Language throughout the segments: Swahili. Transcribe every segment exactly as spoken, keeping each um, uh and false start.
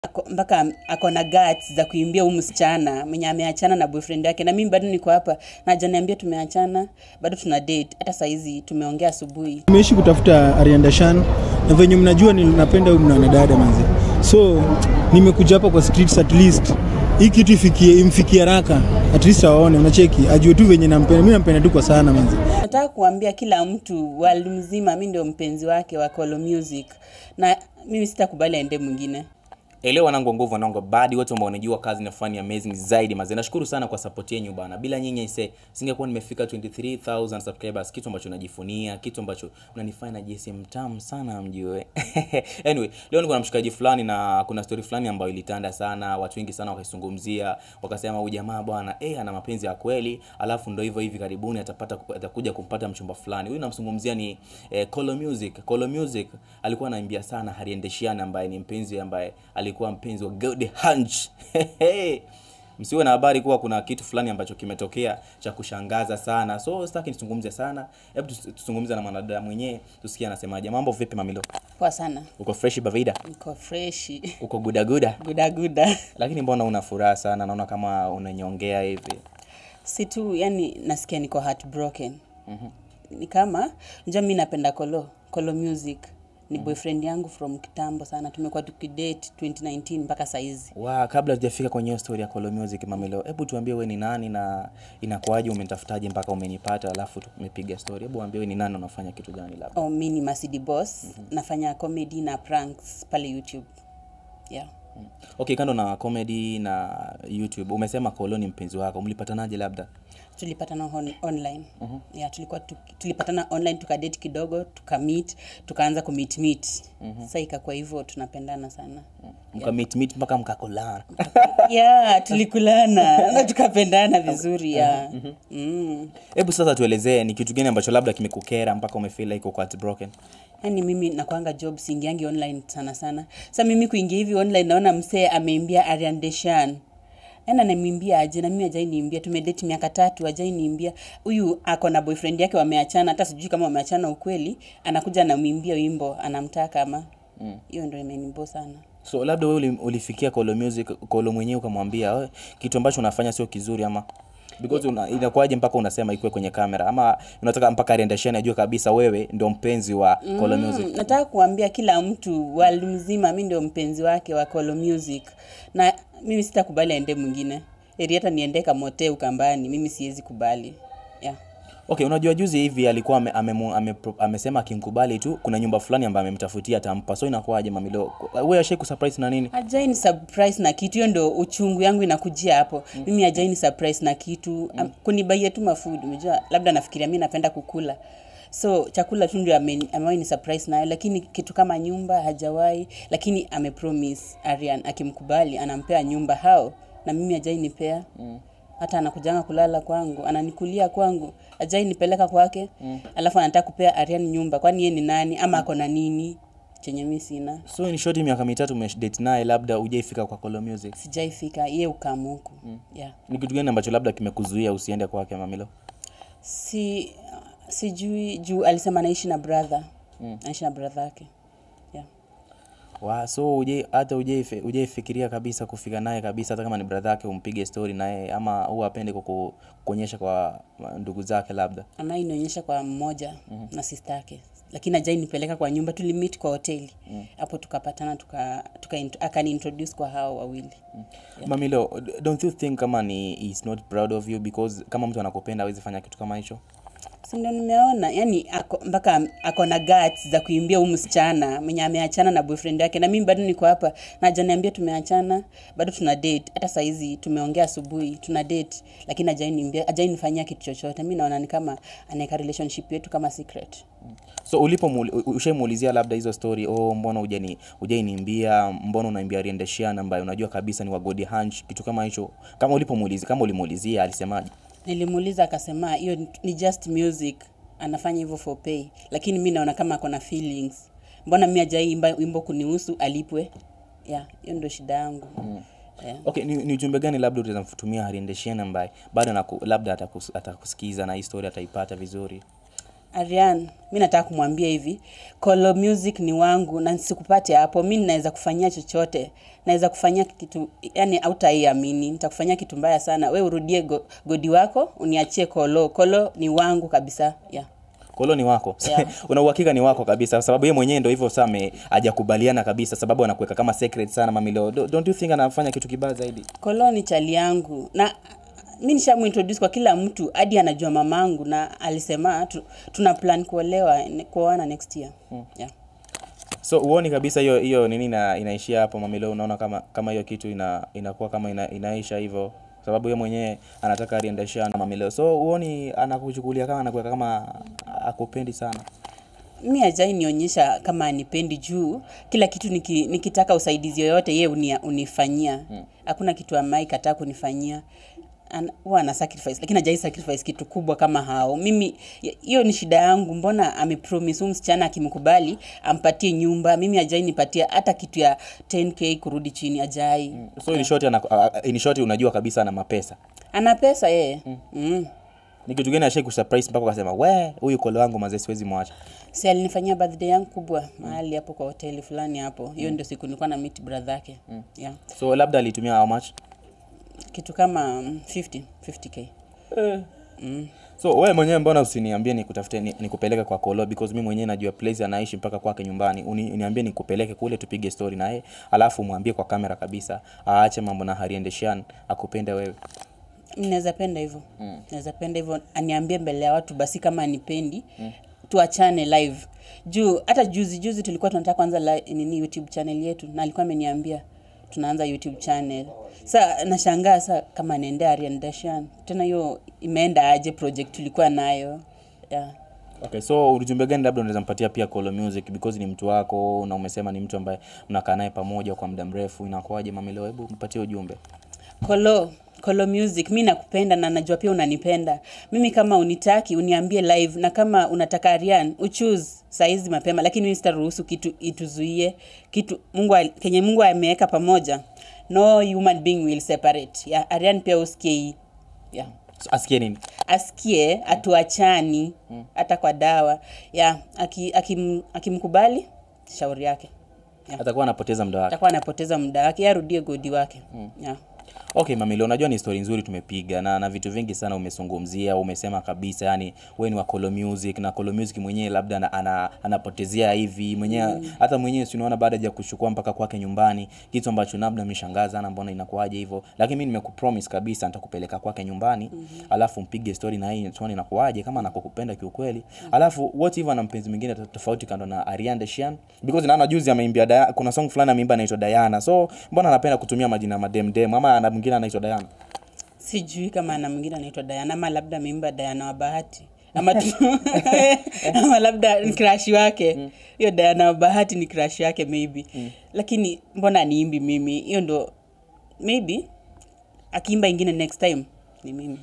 mpaka ako na guts za kuimbia huyu msichana mwenye ameachana na boyfriend yake, na mimi bado niko hapa na hajaniambia tumeachana, bado tuna date. Hata saa hizi tumeongea asubuhi. Nimeishi kutafuta Ariane Dashan na venye mnajua ninapenda huyu mwanadada manzi. So nimekuja hapa kwa streets at least hii kitu ifikie imfikie haraka, at least aone, unacheki ajue tu venye nampenda. Mimi nampenda tu kwa sana manzi. Nataka kuambia kila mtu world mzima mimi ndio mpenzi wake wa Collo Music, na mimi sitakubali aende mwingine. Elewa wanangu nguvu wanangu badi wote ambao wanajua kazi inafanya amazing zaidi mazee. Nashukuru sana kwa support yenu bana. Bila nyinyi ise singekuwa nimefika twenty-three thousand subscribers, kitu ambacho najifunia, kitu ambacho unanifanya najisi mtamu sana mjue. Anyway, leo niko na mshikaji fulani na kuna story fulani ambayo ilitanda sana, watu wengi sana wakaizungumzia, wakasema huyu jamaa bwana eh ana mapenzi ya kweli, alafu ndio hivyo hivi karibuni atapata atakuja kumpata mchumba fulani. Huyu namzungumzia ni eh, Collo Music. Collo Music alikuwa anaimbia sana Ariane Dashian ambaye ni mpenzi ambaye alikuwa mpenzi wa GODDY HUNCH. Msiwe na habari kuwa kuna kitu fulani ambacho kimetokea cha kushangaza sana. So sitaki nizungumzie sana. Hebu tuzungumze na mwanadada mwenyewe tusikie anasemaje. Mambo vipi mamilo? Poa sana. Uko fresh bavida? Uko fresh. Uko guda guda? Guda guda. Lakini mbona una furaha sana? Naona kama unanyongea hivi. Si tu yani nasikia niko heartbroken. Mhm. Mm ni kama unajua mimi napenda Collo, Collo Music. Ni boyfriend yangu from kitambo sana. Tumekuwa tukidate twenty nineteen mpaka saizi. Wow, kabla tujafika kwenye story ya Collo Music mamilo, hebu tuambie wewe ni nani na inakuaje umenitafutaje mpaka umenipata alafu tumepiga story. Hebu ambie wewe ni nani unafanya kitu gani labda? Oh, mimi ni MUSIQ boss. Mm -hmm. Nafanya comedy na pranks pale YouTube. Yeah. Mm. Okay, kando na comedy na YouTube, umesema Collo ni mpenzi wako. Mlipatanaje labda? Tulipatana on, online. Uh -huh. Yeah, tulikuwa tulipatana online, tukadate kidogo, tukameet, tukaanza kumeet meet. Uh -huh. Sasa ikakuwa hivyo tunapendana sana. Mka meet meet mpaka mkakolana. Yeah, tulikulana na tukapendana vizuri ya. Uh -huh. Mm. Hebu sasa tuelezee ni kitu gani ambacho labda kimekukera mpaka umefeel like uko heartbroken? Yaani mimi nakuanga job singiangi online sana sana. Sasa mimi kuingia hivi online naona msee ameimbia Ariane Dashian. Ena ananiambia aje na mimi ajai niimbia, tumedate miaka tatu ajai niimbia. Huyu ako na boyfriend yake wameachana, hata sijui kama wameachana ukweli, anakuja na muimbia wimbo anamtaka ama. Hiyo mm. ndio imeniboo sana. So labda wewe ulifikia Collo Music, Collo mwenyewe ukamwambia kitu ambacho unafanya sio kizuri ama because una, inakuaje mpaka unasema ikuwe kwenye kamera ama unataka mpaka Ariane Dashian ajue kabisa wewe ndio mpenzi wa mm, Collo Music? Nataka kuambia kila mtu world mzima mimi ndio mpenzi wake wa Collo Music, na mimi sitakubali aende mwingine. Eri hata niende kama motel Ukambani, mimi siwezi kubali. Yeah. Okay, unajua juzi hivi alikuwa amesema ame, ame, ame akimkubali tu kuna nyumba fulani ambayo amemtafutia atampa. So inakuaje mamilo? Wewe ashai ku surprise na nini? Ajai ni surprise na kitu. Hiyo ndio uchungu yangu inakujia hapo. Mm. Mimi ajai ni surprise na kitu. Mm. Kunibaia tu mafood. Unajua labda nafikiria mimi napenda kukula. So chakula tu ndio amewahi ni surprise nayo, lakini kitu kama nyumba hajawahi. Lakini amepromise Ariane akimkubali anampea nyumba hao, na mimi ajai nipea. Mm. Hata anakujanga kulala kwangu, ananikulia kwangu, ajai nipeleka kwake. Mm. Alafu anataka kupea Ariane nyumba. Kwani yeye ni nani ama ako na nini chenye mimi sina? So in short miaka mitatu umedate naye, labda hujaifika kwa Collo Music? Sijaifika, yeye ukamuku. Mm. Yeah. Ni kitu gani ambacho labda kimekuzuia usiende kwake mamilo? Si sijui juu alisema anaishi na brother. Mm. Anaishi na brother yake. Yeah. Wa so uje hata uje ujeifikiria kabisa kufika naye kabisa, hata kama ni brother yake umpige story naye, ama huwa apende kukuonyesha kwa ndugu zake labda? Anainionyesha kwa mmoja. Mm -hmm. na sister yake, lakini ajai nipeleka kwa nyumba. Tulimeet kwa hoteli hapo. Mm. tukapatana tuka, tuka akani introduce kwa hao wawili. Mm. Yeah. Mamilo, don't you think kama ni is not proud of you because kama mtu anakupenda hawezi fanya kitu kama hicho? Si ndio nimeona, yani ako, mpaka ako na guts za kuimbia huyu msichana mwenye ameachana na boyfriend yake, na mimi bado niko hapa na hajaniambia tumeachana, bado tuna date. Hata saa hizi tumeongea asubuhi tuna date, lakini hajaniambia, hajanifanyia kitu chochote. Mimi naona ni kama anaweka relationship yetu kama secret. So ulipo ushemuulizia labda hizo story, oh mbona hujani hujaniambia, mbona unaimbia Ariane Dashian ambaye unajua kabisa ni wa GODDY HUNCH, kitu kama hicho? Kama ulipomuulizia, kama ulimuulizia alisemaje? Nilimuuliza akasema hiyo ni just music, anafanya hivyo for pay, lakini mimi naona kama ako na feelings. Mbona mimi hajaimba wimbo kunihusu alipwe? Yeah, hiyo ndio shida yangu. Mm. Yeah. Okay, ni, ni ujumbe gani labda utazamfutumia Ariane Dashian ambaye bado na labda atakus, atakusikiza na historia ataipata vizuri? Ariane, mimi nataka kumwambia hivi, Collo Music ni wangu na nisikupate hapo. Mimi naweza kufanyia chochote. Naweza kufanyia kitu, yani hautaiamini. Nitakufanyia kitu mbaya sana. Wewe urudie go, Goddy wako, uniachie Collo. Collo ni wangu kabisa. Yeah. Collo ni wako. Yeah. Una uhakika ni wako kabisa sababu yeye mwenyewe ndio hivyo sasa hajakubaliana kabisa sababu anakuweka kama secret sana mamilo. Don't you think anafanya kitu kibaya zaidi? Collo ni chali yangu na mimi nishamuintroduce kwa kila mtu hadi anajua mamangu na alisema tu, tuna plan kuolewa kuoana next year. Hmm. Yeah. So uone kabisa hiyo hiyo nini na inaishia hapo mamilo, unaona kama kama hiyo kitu ina inakuwa kama ina, inaisha hivyo sababu yeye mwenyewe anataka ariendesha na mamilo. So uone anakuchukulia kama anakuweka kama akupendi sana. Mimi hajai nionyesha kama anipendi juu kila kitu niki, nikitaka usaidizi yoyote yeye uni, unifanyia. Hakuna hmm. kitu amai kataa kunifanyia. Huwa ana sacrifice lakini hajai sacrifice kitu kubwa kama hao. Mimi hiyo ni shida yangu, mbona amepromise msichana akimkubali ampatie nyumba, mimi hajai nipatia hata kitu ya ten K kurudi chini hajai. Mm. So in short ana uh, in short unajua kabisa ana mapesa. Ana pesa yeye. Mm. mm. Ni kitu gani ashai kusurprise mpaka akasema we huyu Collo wangu mazee siwezi mwacha? Si alinifanyia birthday yangu kubwa mahali hapo kwa hoteli fulani hapo. Hiyo mm. ndio siku nilikuwa na meet brother yake. Mm. Yeah. So labda alitumia how much? Kitu kama fifty K. Eh. Mm. So wewe mwenyewe mbona usiniambie nikutafute nikupeleke kwa Collo because mimi mwenyewe najua place anaishi mpaka kwake nyumbani. Uniambie nikupeleke kule tupige story naye alafu mwambie kwa kamera kabisa aache mambo na ariendeshan akupende wewe. Ninaweza penda hivyo. Mm. Naweza penda hivyo aniambie mbele ya watu basi kama anipendi. Mm. Tuachane live. Juu hata juzi juzi tulikuwa tunataka kwanza nini YouTube channel yetu na alikuwa ameniambia tunaanza YouTube channel. Sasa nashangaa sasa kama naendea Ariane Dashian. Tena hiyo imeenda aje project tulikuwa nayo. Yeah. Okay, so ujumbe gani labda unaweza mpatia pia Collo Music because ni mtu wako na umesema ni mtu ambaye mnakaa naye pamoja kwa muda mrefu, inakuaje mamilo? Hebu mpatie ujumbe. Collo, Collo Music, mimi nakupenda na najua pia unanipenda. Mimi kama unitaki uniambie live na kama unataka Ariane uchoose saizi mapema lakini mimi sitaruhusu kitu ituzuie kitu Mungu kenye Mungu ameweka pamoja. No human being will separate. Yeah, Ariane pia usikie. Yeah. So, asikie nini? Asikie atuachani mm. hata kwa dawa. Yeah, aki akim, akimkubali shauri yake. Yeah. Atakuwa anapoteza muda wake. Atakuwa anapoteza muda wake, arudie Goddy wake. Mm. Yeah. Okay mamilo, unajua ni story nzuri tumepiga na na vitu vingi sana umezungumzia, umesema kabisa yani wewe ni wa Collo Music na Collo Music mwenyewe labda ana, ana, anapotezea hivi mwenyewe mm. hata mwenyewe si unaona baada ya kuchukua mpaka kwake nyumbani kitu ambacho labda mshangaza na mbona inakuaje hivyo, lakini mimi nimekupromise kabisa nitakupeleka kwake nyumbani mm -hmm. alafu mpige story na hii tuone inakuaje kama anakukupenda kiukweli mm -hmm. alafu what even na mpenzi mwingine tofauti kando na Ariane Dashian because naona juzi ameimbia kuna song fulani ameimba inaitwa Diana, so mbona anapenda kutumia majina madem dem ama ana mwingine anaitwa Diana? Sijui kama ana mwingine anaitwa Diana ama labda ameimba Diana wa bahati ama tu, ama labda ni crush wake. Hiyo mm. Diana wa bahati ni crush yake maybe. Mm. Lakini mbona niimbi mimi? Hiyo ndo maybe akiimba ingine next time ni mimi.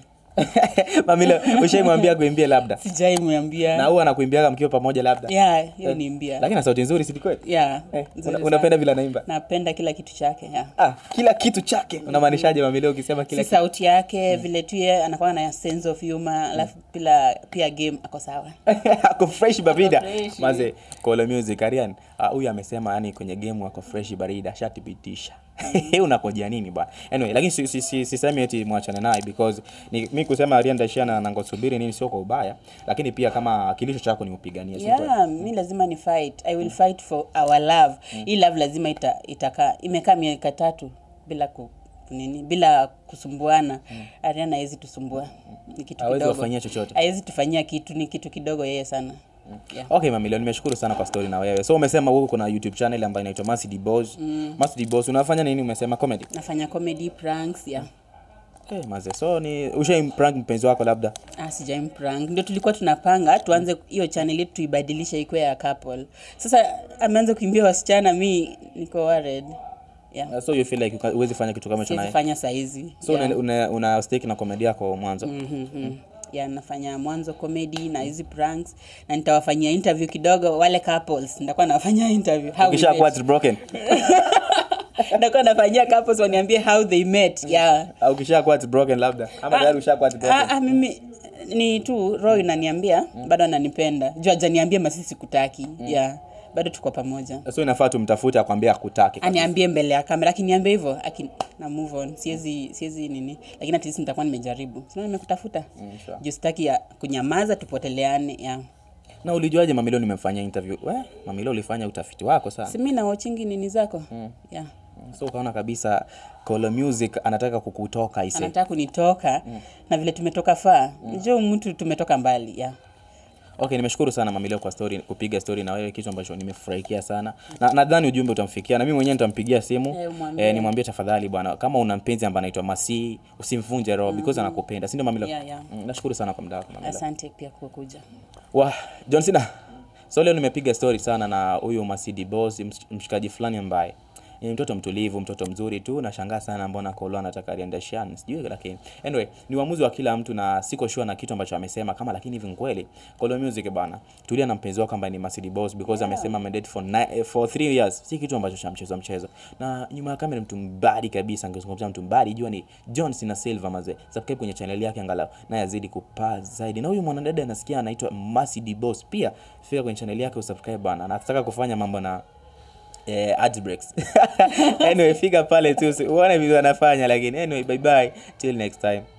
Mamilo, ushaimwambia kuimbia labda? Sijaimwambia. Na huwa anakuimbiaga mkiwa pamoja labda? Yeah, hiyo niimbia. Lakini sauti nzuri si kweli? Yeah. Eh, una, unapenda vile anaimba? Napenda kila kitu chake, yeah. Ah, kila kitu chake. Unamaanishaje Mamilo ukisema kila si kitu? Sauti yake, mm. vile tu yeye anakuwa na sense of humor, alafu mm. pia pia game ako sawa. Ako fresh barida. Maze, Collo Music Ariane, huyu uh, amesema yani kwenye game wako fresh barida, shatipitisha. Unakojia nini bwana? Anyway, lakini si si si, si sema eti muachane naye because ni mimi kusema Ariane Dashian na ngosubiri nini sio kwa ubaya, lakini pia kama kilisho chako ni upiganie sio. Yeah, mimi lazima ni fight. I will mm. fight for our love. Mm. Hii love lazima ita, itakaa imekaa miaka tatu bila ku nini bila kusumbuana. Mm. Ariane haizi tusumbua. Ni kitu kidogo. Hawezi kufanyia chochote. Haizi tufanyia kitu, ni kitu kidogo yeye sana. Yeah. Okay Mamilo, nimeshukuru sana kwa story na wewe. So umesema wewe kuna YouTube channel ambayo inaitwa MUSIQ Boss. Mm. MUSIQ Boss unafanya nini umesema? Comedy? Nafanya comedy pranks, yeah. Eh, hey, maze. So ni ushaim-prank mpenzi wako labda? Ah, sijaim-prank. Ndio tulikuwa tunapanga tuanze hiyo channel yetu tuibadilishe ikuwe ya couple. Sasa ameanza kuimbia wasichana, mimi niko worried. Yeah. Uh, so you feel like uwezi fanya kitu kama hicho naye? Sifanya saa hizi. So yeah. una, una, una stake na comedy yako mwanzo? Mhm. Mm mm. Ya nafanya mwanzo comedy na hizi pranks na nitawafanyia interview kidogo wale couples. Nitakuwa nafanya interview how Ukisha we met. Broken. Nitakuwa nafanyia couples waniambie how they met. Yeah. Au ukisha kwa broken labda ama tayari ushakuwa broken. Ah, ah mimi ni tu roho inaniambia mm. bado ananipenda. Jua hajaniambia masisi kutaki. Mm. Yeah. Bado tuko pamoja. So inafaa tumtafute akwambia akutaki. Aniambie mbele ya kamera, akiniambia hivyo, aki na move on. Siwezi siwezi nini. Lakini at least nitakuwa nimejaribu. Sio nimekutafuta. Mm, sure. Just taki ya kunyamaza tupoteleane. Yeah. Na ulijuaje Mamilo nimemfanyia interview? We, Mamilo ulifanya utafiti wako sana. Si mimi na watchingi nini zako? Mm. Yeah. So ukaona kabisa Collo Music anataka kukutoka ise. Anataka kunitoka mm. na vile tumetoka faa. Mm. Njoo mtu tumetoka mbali. Yeah. Okay, nimeshukuru sana Mamilo kwa story, kupiga story na wewe, kitu ambacho nimefurahikia sana. Na nadhani ujumbe utamfikia na mimi mwenyewe nitampigia simu. Hey, eh, nimwambie tafadhali bwana, kama una mpenzi ambaye anaitwa Masi, usimvunje roho mm. because anakupenda. Si ndio Mamilo? Yeah, yeah. Mm, nashukuru sana kwa muda wako Mamilo. Asante pia kwa kuja. Wah, John Cena. So leo nimepiga story sana na huyu Masidi Boss, mshikaji fulani ambaye ni mtoto mtulivu, mtoto mzuri tu. Nashangaa sana mbona Collo anataka DASHIAN. Sijui lakini anyway, ni uamuzi wa kila mtu na siko sure na kitu ambacho amesema kama, lakini hivi kweli Collo Music bana, tulia na mpenzi wako ambaye ni Masidi Boss because yeah. amesema amedate for nine, for three years. Si kitu ambacho cha mchezo mchezo. Na nyuma ya kamera mtu mbadi kabisa, angezungumzia mtu mbadi, jua ni John Cena Silva mazee. Subscribe kwenye channel yake angalau na yazidi kupaa zaidi. Na huyu mwanadada nasikia anaitwa Masidi Boss, pia fika kwenye channel yake usubscribe bana. Anataka kufanya mambo na eh ad breaks. Anyway, fika pale tu uone video anafanya, lakini anyway, bye bye till next time.